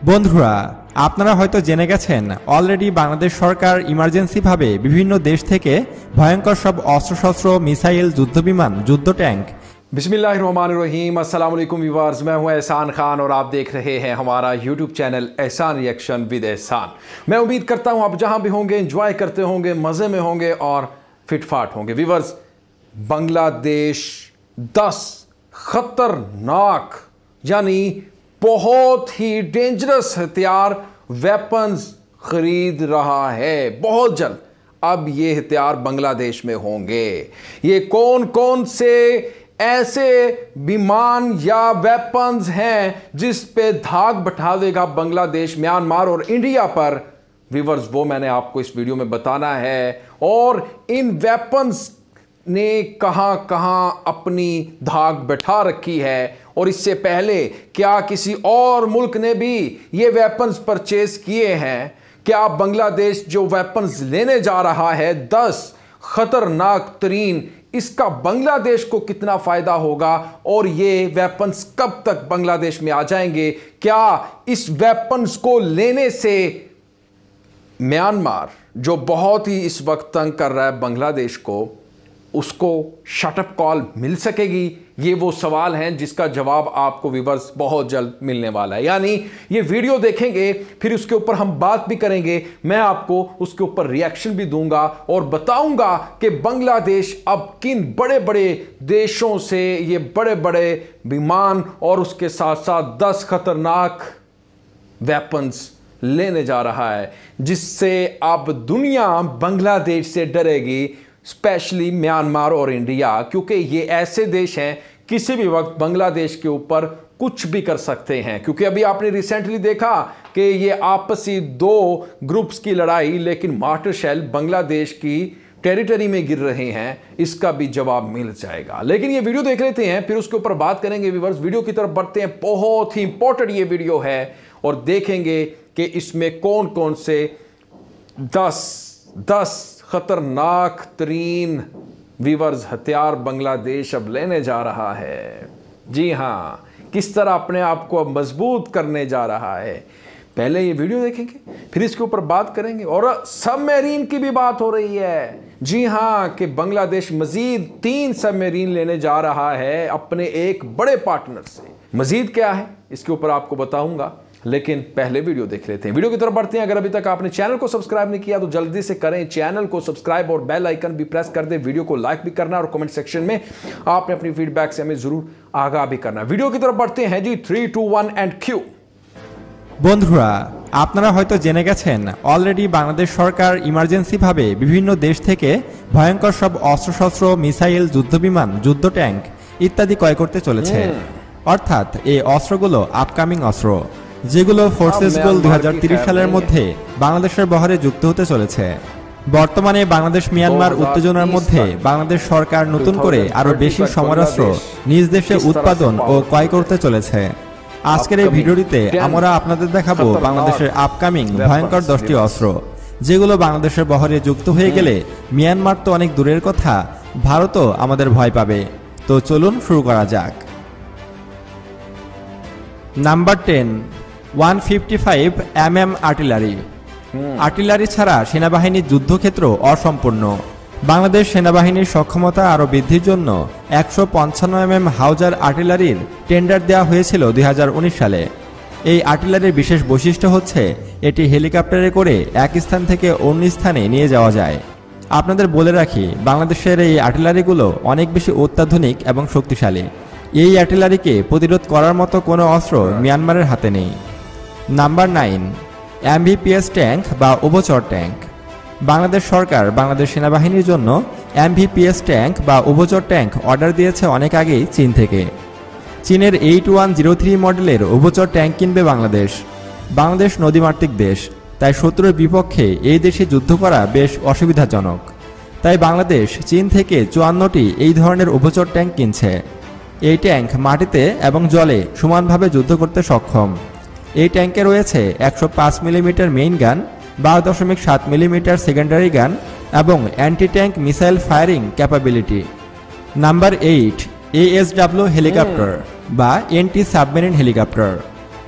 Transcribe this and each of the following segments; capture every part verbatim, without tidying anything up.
বন্ধুরা আপনারা হয়তো জেনে গেছেন অলরেডি বাংলাদেশ সরকার ইমার্জেন্সি ভাবে বিভিন্ন দেশ থেকে ভয়ঙ্কর সব অস্ত্রশস্ত্র मिसाइल युद्धविमान युद्ध टैंक बिस्मिल्लाहिर्रहमानिर्रहीम अस्सलाम वालेकुम व्यूअर्स, मैं हूं एहसान खान और आप देख रहे हैं हमारा YouTube channel Ehsan reaction with Ehsan. मैं उम्मीद करता हूं आप जहां भी होंगे एंजॉय करते होंगे, मज़े में होंगे और फिटफाट होंगे। व्यूअर्स, बांग्लादेश दस खतरनाक यानी बहुत ही डेंजरस हथियार वेपन्स खरीद रहा है। बहुत जल्द अब ये हथियार बांग्लादेश में होंगे। ये कौन कौन से ऐसे विमान या वेपन्स हैं जिस पे धाक बैठा देगा बांग्लादेश, म्यांमार और इंडिया पर? व्यूअर्स, वो मैंने आपको इस वीडियो में बताना है। और इन वेपन्स ने कहां कहां अपनी धाक बैठा रखी है और इससे पहले क्या किसी और मुल्क ने भी ये वेपन्स परचेज किए हैं? क्या बांग्लादेश जो वेपन्स लेने जा रहा है दस खतरनाक तरीन, इसका बांग्लादेश को कितना फायदा होगा और ये वेपन्स कब तक बांग्लादेश में आ जाएंगे? क्या इस वेपन्स को लेने से म्यांमार जो बहुत ही इस वक्त तंग कर रहा है बांग्लादेश को, उसको शटअप कॉल मिल सकेगी? ये वो सवाल हैं जिसका जवाब आपको व्यूअर्स बहुत जल्द मिलने वाला है। यानी ये वीडियो देखेंगे, फिर उसके ऊपर हम बात भी करेंगे, मैं आपको उसके ऊपर रिएक्शन भी दूंगा और बताऊंगा कि बांग्लादेश अब किन बड़े बड़े देशों से ये बड़े बड़े विमान और उसके साथ साथ दस खतरनाक वेपन्स लेने जा रहा है, जिससे अब दुनिया बांग्लादेश से डरेगी, स्पेशली म्यांमार और इंडिया, क्योंकि ये ऐसे देश हैं किसी भी वक्त बांग्लादेश के ऊपर कुछ भी कर सकते हैं। क्योंकि अभी आपने रिसेंटली देखा कि ये आपसी दो ग्रुप्स की लड़ाई, लेकिन मार्टर शेल बांग्लादेश की टेरिटरी में गिर रहे हैं, इसका भी जवाब मिल जाएगा। लेकिन ये वीडियो देख लेते हैं, फिर उसके ऊपर बात करेंगे। व्यूअर्स, वीडियो की तरफ बढ़ते हैं। बहुत ही इंपॉर्टेंट ये वीडियो है और देखेंगे कि इसमें कौन कौन से दस दस खतरनाक तरीन वीवर्स हथियार बांग्लादेश अब लेने जा रहा है। जी हां, किस तरह अपने आप को अब मजबूत करने जा रहा है। पहले ये वीडियो देखेंगे, फिर इसके ऊपर बात करेंगे। और सबमरीन की भी बात हो रही है। जी हां, कि बांग्लादेश मजीद तीन सबमरीन लेने जा रहा है अपने एक बड़े पार्टनर से। मजीद क्या है इसके ऊपर आपको बताऊंगा, लेकिन पहले वीडियो देख लेते हैं। वीडियो की तरफ बढ़ते हैं। अगर अभी तक आपने चैनल को सब्सक्राइब नहीं किया तो जल्दी से करें, चैनल को सब्सक्राइब और बेल आइकन भी प्रेस कर दें। वीडियो को लाइक भी करना और कमेंट सेक्शन में आपने अपनी फीडबैक से हमें जरूर आगाह भी करना। वीडियो की तरफ बढ़ते हैं जी। Three two one and Q. বন্ধুরা আপনারা হয়তো জেনে গেছেন অলরেডি বাংলাদেশ সরকার ইমার্জেন্সি ভাবে বিভিন্ন দেশ থেকে ভয়ঙ্কর সব অস্ত্রশস্ত্র মিসাইল যুদ্ধবিমান যুদ্ধ ট্যাঙ্ক ইত্যাদি ক্রয় করতে চলেছে। অর্থাৎ এই অস্ত্রগুলো আপকামিং অস্ত্র, যেগুলো ফোর্সেস গোল দুই হাজার তিরিশ সালের মধ্যে বাংলাদেশের বহরে যুক্ত হতে চলেছে। বর্তমানে বাংলাদেশ মিয়ানমার উত্তেজনার মধ্যে বাংলাদেশ সরকার নতুন করে আরো বেশি সমরাস্ত্র নিজ দেশে উৎপাদন ও ক্রয় করতে চলেছে। আজকের এই ভিডিওটিতে আমরা আপনাদের দেখাবো বাংলাদেশের আপকামিং ভয়ঙ্কর দশটি অস্ত্র, যেগুলো বাংলাদেশের বহরে যুক্ত হয়ে গেলে মিয়ানমার তো অনেক দূরের কথা, ভারতও আমাদের ভয় পাবে। তো চলুন শুরু করা যাক। Number ten, one fifty five M M artillery. Artillery ছাড়া সেনাবাহিনীর যুদ্ধক্ষেত্র অসম্পূর্ণ। বাংলাদেশ সেনাবাহিনীর সক্ষমতা আরও বৃদ্ধির জন্য একশো পঞ্চান্ন এম এম হাউজার আর্টিলারির টেন্ডার দেওয়া হয়েছিল দুই হাজার উনিশ সালে। এই আর্টিলারির বিশেষ বৈশিষ্ট্য হচ্ছে এটি হেলিকপ্টারে করে এক স্থান থেকে অন্য স্থানে নিয়ে যাওয়া যায়। আপনাদের বলে রাখি, বাংলাদেশের এই আর্টিলারিগুলো অনেক বেশি অত্যাধুনিক এবং শক্তিশালী। এই আর্টিলারিকে প্রতিরোধ করার মতো কোনো অস্ত্র মিয়ানমারের হাতে নেই। নাম্বার নাইন, এমভিপিএস ট্যাঙ্ক বা উভচর ট্যাঙ্ক। বাংলাদেশ সরকার বাংলাদেশ সেনাবাহিনীর জন্য এমভিপিএস ট্যাঙ্ক বা উভচর ট্যাঙ্ক অর্ডার দিয়েছে অনেক আগেই চীন থেকে। চীনের এইট ওয়ান জিরো থ্রি মডেলের উভচর ট্যাঙ্ক কিনবে বাংলাদেশ। বাংলাদেশ নদীমাতৃক দেশ, তাই শত্রুর বিপক্ষে এই দেশে যুদ্ধ করা বেশ অসুবিধাজনক। তাই বাংলাদেশ চীন থেকে চুয়ান্নটি এই ধরনের উভচর ট্যাঙ্ক কিনছে। এই ট্যাঙ্ক মাটিতে এবং জলে সমানভাবে যুদ্ধ করতে সক্ষম। এই ট্যাঙ্কে রয়েছে একশো পাঁচ মিলিমিটার মেইন গান, বারো দশমিক সাত মিলিমিটার সেকেন্ডারি গান এবং anti tank missile firing capability. Number eight, ASW helicopter বা এন্টি সাবমেরিন হেলিকপ্টার।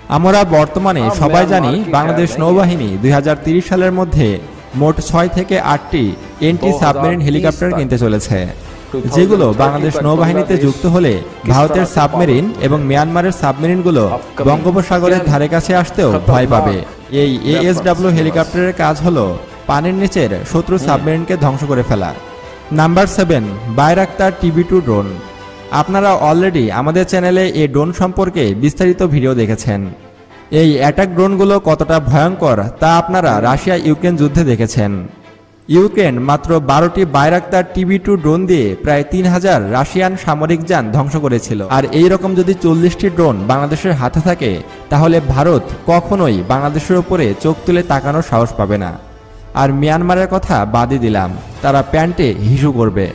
আমরা বর্তমানে সবাই জানি বাংলাদেশ নৌবাহিনী দুই হাজার তিরিশ সালের মধ্যে মোট ছয় থেকে আটটি এন্টি সাবমেরিন হেলিকপ্টার কিনতে চলেছে, যেগুলো বাংলাদেশ নৌবাহিনীতে যুক্ত হলে ভারতের সাবমেরিন এবং মিয়ানমারের সাবমেরিনগুলো বঙ্গোপসাগরের ধারে কাছে আসতেও ভয় পাবে। এই এএসডব্লিউ হেলিকপ্টারের কাজ হলো পানির নিচের শত্রু সাবমেরিনকে ধ্বংস করে ফেলা। Number seven, Bayraktar TB two drone. আপনারা অলরেডি আমাদের চ্যানেলে এই ড্রোন সম্পর্কে বিস্তারিত ভিডিও দেখেছেন। এই অ্যাটাক ড্রোনগুলো কতটা ভয়ঙ্কর তা আপনারা রাশিয়া ইউক্রেন যুদ্ধে দেখেছেন। ইউক্রেন মাত্র বারোটি বাইরাক্তার টিবি টু ড্রোন দিয়ে প্রায় তিন হাজার রাশিয়ান সামরিক যান ধ্বংস করেছিল। আর এই রকম যদি চল্লিশটি ড্রোন বাংলাদেশের হাতে থাকে, তাহলে ভারত কখনোই বাংলাদেশের উপরে চোখ তুলে তাকানোর সাহস পাবে না। আর মিয়ানমারের কথা বাদই দিলাম, তারা প্যান্টে হিসু করবে।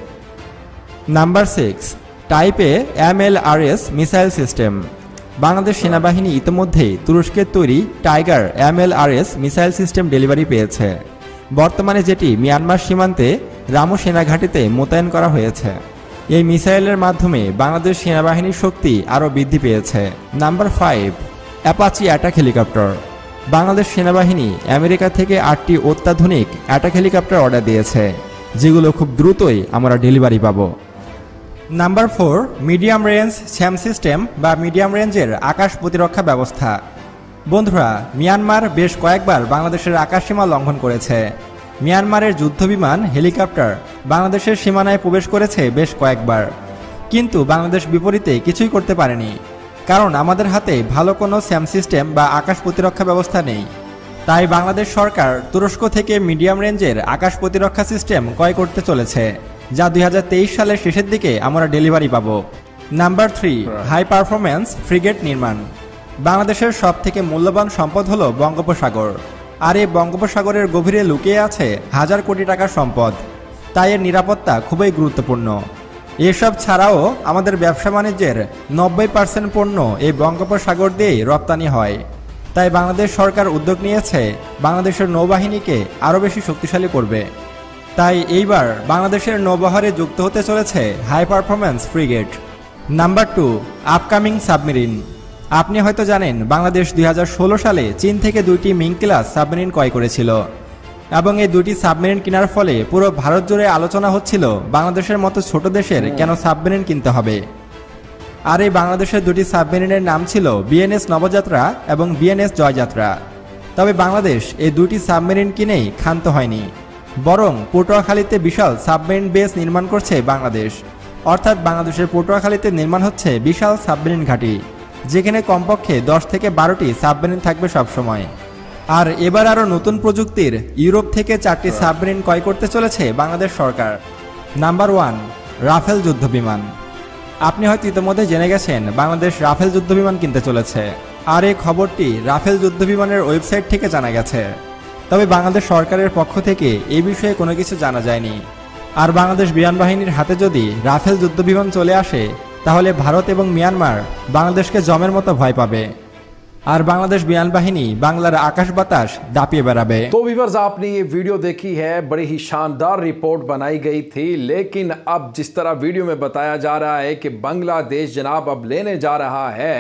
নাম্বার সিক্স, টাইপে M L R S missile system. Bangladesh সেনাবাহিনী ইতিমধ্যেই তুরস্কের তৈরি Tiger M L R S missile system delivery পেয়েছে, বর্তমানে যেটি মিয়ানমার সীমান্তে রামু সেনাঘাঁটিতে মোতায়েন করা হয়েছে। এই মিসাইলের মাধ্যমে বাংলাদেশ সেনাবাহিনীর শক্তি আরও বৃদ্ধি পেয়েছে। Number five, Apache attack helicopter. Bangladesh সেনাবাহিনী আমেরিকা থেকে আটটি অত্যাধুনিক অ্যাটাক হেলিকপ্টার অর্ডার দিয়েছে, যেগুলো খুব দ্রুতই আমরা ডেলিভারি পাবো। Number four, medium range SAM system বা মিডিয়াম রেঞ্জের আকাশ প্রতিরক্ষা ব্যবস্থা। বন্ধুরা, মিয়ানমার বেশ কয়েকবার বাংলাদেশের আকাশসীমা লঙ্ঘন করেছে। মিয়ানমারের যুদ্ধবিমান হেলিকপ্টার বাংলাদেশের সীমানায় প্রবেশ করেছে বেশ কয়েকবার, কিন্তু বাংলাদেশ বিপরীতে কিছুই করতে পারেনি, কারণ আমাদের হাতে ভালো কোনো স্যাম সিস্টেম বা আকাশ প্রতিরক্ষা ব্যবস্থা নেই। তাই বাংলাদেশ সরকার তুরস্ক থেকে মিডিয়াম রেঞ্জের আকাশ প্রতিরক্ষা সিস্টেম ক্রয় করতে চলেছে, যা দুই হাজার তেইশ সালের শেষের দিকে আমরা ডেলিভারি পাবো। Number three, high performance frigate নির্মাণ। বাংলাদেশের সব থেকে মূল্যবান সম্পদ হলো বঙ্গোপসাগর, আর এই বঙ্গোপসাগরের গভীরে লুকিয়ে আছে হাজার কোটি টাকার সম্পদ, তাই এর নিরাপত্তা খুবই গুরুত্বপূর্ণ। এসব ছাড়াও আমাদের ব্যবসা বাণিজ্যের নব্বই পার্সেন্ট পণ্য এই বঙ্গোপসাগর দিয়েই রপ্তানি হয়। তাই বাংলাদেশ সরকার উদ্যোগ নিয়েছে বাংলাদেশের নৌবাহিনীকে আরও বেশি শক্তিশালী করবে। তাই এইবার বাংলাদেশের নৌবহরে যুক্ত হতে চলেছে high performance frigate. Number two, upcoming submarine. আপনি হয়তো জানেন বাংলাদেশ দুই হাজার ষোলো সালে চীন থেকে দুইটি মিং ক্লাস সাবমেরিন ক্রয় করেছিল, এবং এই দুটি সাবমেরিন কেনার ফলে পুরো ভারত জুড়ে আলোচনা হচ্ছিল বাংলাদেশের মতো ছোট দেশের কেন সাবমেরিন কিনতে হবে। আর এই বাংলাদেশের দুটি সাবমেরিনের নাম ছিল বিএনএস নবযাত্রা এবং বিএনএস জয়যাত্রা। তবে বাংলাদেশ এই দুটি সাবমেরিন কিনেই ক্ষান্ত হয়নি, বরং পটুয়াখালীতে বিশাল সাবমেরিন বেস নির্মাণ করছে বাংলাদেশ। অর্থাৎ বাংলাদেশের পটুয়াখালীতে নির্মাণ হচ্ছে বিশাল সাবমেরিন ঘাঁটি, যেখানে কমপক্ষে দশ থেকে বারোটি সাবমেরিন থাকবে সবসময়। আর এবার আরও নতুন প্রযুক্তির ইউরোপ থেকে চারটি সাবমেরিন ক্রয় করতে চলেছে বাংলাদেশ সরকার। নাম্বার ওয়ান, রাফেল যুদ্ধবিমান। আপনি হয়তো ইতিমধ্যে জেনে গেছেন বাংলাদেশ রাফেল যুদ্ধবিমান কিনতে চলেছে, আর এই খবরটি রাফেল যুদ্ধবিমানের ওয়েবসাইট থেকে জানা গেছে। তবে বাংলাদেশ সরকারের পক্ষ থেকে এই বিষয়ে কোনো কিছু জানা যায়নি। আর বাংলাদেশ বিমান বাহিনীর হাতে যদি রাফেল যুদ্ধবিমান চলে আসে, তাহলে ভারত এবং মিয়ানমার বাংলাদেশকে জমের মতো ভয় পাবে, আর বাংলাদেশ বিমান বাহিনী বাংলার আকাশ বাতাস দাপিয়ে বেড়াবে। तो व्यूअर्स, आपने ये वीडियो देखी है, बड़ी ही शानदार रिपोर्ट बनाई गई थी, लेकिन अब जिस तरह वीडियो में बताया जा रहा है कि बांग्लादेश जनाब अब लेने जा रहा है,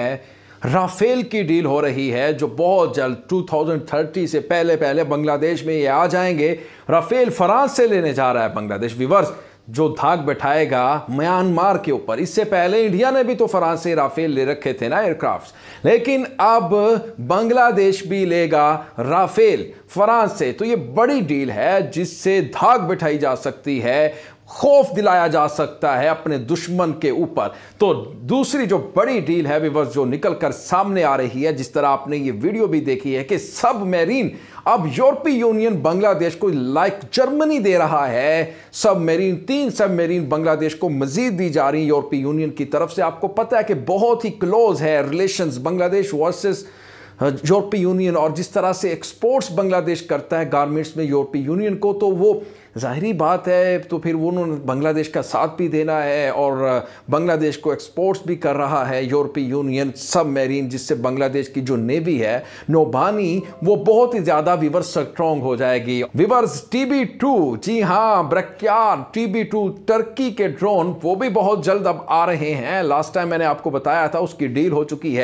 राफेल की डील हो रही है, जो बहुत जल्द दो हज़ार तीस से पहले पहले बांग्लादेश में ये आ जाएंगे। राफेल फ्रांस से लेने जा रहा है बांग्लादेश। व्यूअर्स, जो धाक बैठाएगा म्यांमार के ऊपर। इससे पहले इंडिया ने भी तो फ्रांस से राफेल ले रखे थे ना एयरक्राफ्ट, लेकिन अब बांग्लादेश भी लेगा राफेल फ्रांस से। तो ये बड़ी डील है जिससे धाक बैठाई जा सकती है, खौफ दिलाया जा सकता है अपने दुश्मन के ऊपर। तो दूसरी जो बड़ी डील है व्यूअर्स, जो निकल कर सामने आ रही है, जिस तरह आपने ये वीडियो भी देखी है कि सबमरीन अब यूरोपीय यूनियन बांग्लादेश को लाइक जर्मनी दे रहा है सबमरीन। तीन सबमरीन बांग्लादेश को मजीद दी जा रही यूरोपीय यूनियन की तरफ से। आपको पता है कि बहुत ही क्लोज है रिलेशंस बांग्लादेश वर्सेस यूरोपीय यूनियन, और जिस तरह से एक्सपोर्ट्स बांग्लादेश करता है गारमेंट्स में यूरोपीय यूनियन को, तो वो ज़ाहिरी बात है, तो फिर वो उन्होंने बांग्लादेश का साथ भी देना है, और बांग्लादेश को एक्सपोर्ट्स भी कर रहा है यूरोपीय यूनियन सबमरीन, जिससे बांग्लादेश की जो नेवी है, नौबानी, वो बहुत ही ज़्यादा विवर्स स्ट्रॉन्ग हो जाएगी। विवर्स, टी बी टू, जी हाँ, Bayraktar T B two Turkey के ड्रोन वो भी बहुत जल्द अब आ रहे हैं। लास्ट टाइम मैंने आपको बताया था उसकी डील हो चुकी है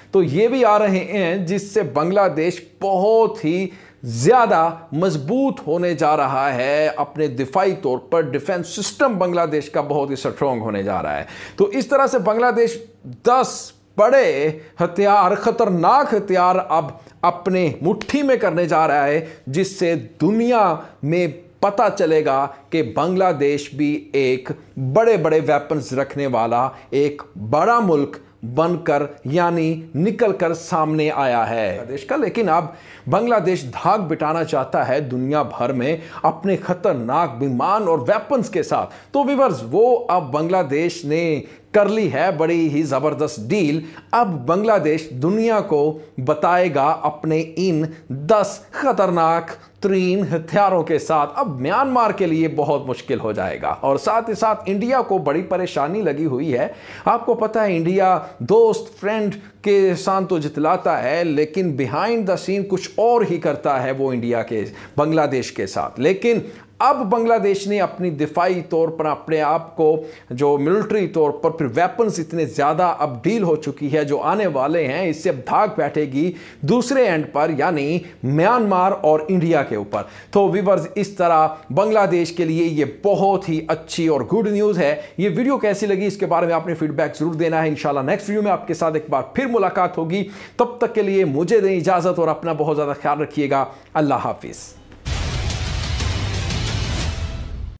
तो ये भी आ रहे हैं, जिससे बांग्लादेश बहुत ही ज़्यादा मजबूत होने जा रहा है। अपने दिफाई तौर पर डिफेंस सिस्टम बांग्लादेश का बहुत ही स्ट्रॉन्ग होने जा रहा है। तो इस तरह से बांग्लादेश दस बड़े हथियार, खतरनाक हथियार अब अपने मुट्ठी में करने जा रहा है, जिससे दुनिया में पता चलेगा कि बांग्लादेश भी एक बड़े बड़े वेपन्स रखने वाला एक बड़ा मुल्क बनकर यानी निकलकर सामने आया है देश का। लेकिन अब बांग्लादेश धाक बिठाना चाहता है दुनिया भर में अपने खतरनाक विमान और वेपन्स के साथ। तो व्यूअर्स, वो अब बांग्लादेश ने कर ली है बड़ी ही जबरदस्त डील। अब बांग्लादेश दुनिया को बताएगा अपने इन दस खतरनाक तरीन हथियारों के साथ। अब म्यांमार के लिए बहुत मुश्किल हो जाएगा और साथ ही साथ इंडिया को बड़ी परेशानी लगी हुई है। आपको पता है, इंडिया दोस्त फ्रेंड के साथ तो जितलाता है, लेकिन बिहाइंड द सीन कुछ और ही करता है वो इंडिया के बांग्लादेश के साथ। लेकिन अब बांग्लादेश ने अपनी दिफाई तौर पर अपने आप को जो मिलिट्री तौर पर फिर वेपन्स इतने ज़्यादा अब डील हो चुकी है जो आने वाले हैं, इससे अब धाक बैठेगी दूसरे एंड पर यानी म्यांमार और इंडिया के ऊपर। तो व्यूअर्स, इस तरह बांग्लादेश के लिए ये बहुत ही अच्छी और गुड न्यूज़ है। ये वीडियो कैसी लगी इसके बारे में आपने फीडबैक जरूर देना है। इंशाल्लाह नेक्स्ट वीडियो में आपके साथ एक बार फिर मुलाकात होगी। तब तक के लिए मुझे दें इजाज़त और अपना बहुत ज़्यादा ख्याल रखिएगा। अल्लाह हाफिज़।